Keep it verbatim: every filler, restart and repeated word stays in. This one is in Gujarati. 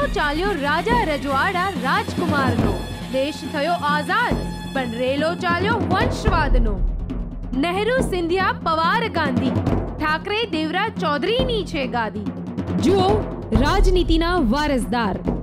ચાલ્યો રાજા રજવાડા રાજકુમારનો, દેશ થયો આઝાદ પણ રેલો ચાલ્યો વંશવાદનો. નહેરુ સિંધિયા પવાર ગાંધી, ઠાકરે દેવરાજ ચૌધરીની છે ગાદી. જુઓ રાજનીતિના વારસદાર